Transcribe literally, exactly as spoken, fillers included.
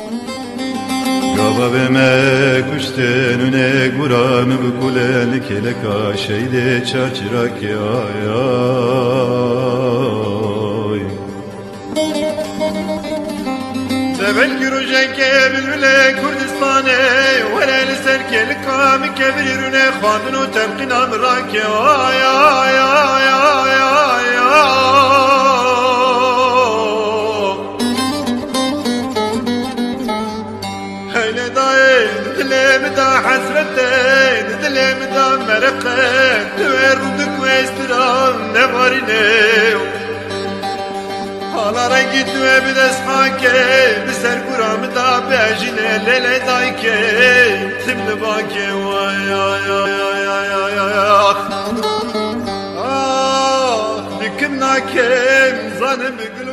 Gaba beme kuşten üne guramı bu kuleli keleka şeyde çarçırak ay ay. Sevel gürüjeke bülbüle Kurdistan'e Vereli serkeli kami kebirirüne Khandunu terkin amrake ay ay ay ay ay ay. Hele dayı dilemi da hasretten dilemi da merakten Tüverruduk ve istiram ne var ine Halara gitme bir deshake bir ser kuramı da bejine lele dayke timli bake vay ay ay ay ay ay ay ah ah nikim nakem zanım gül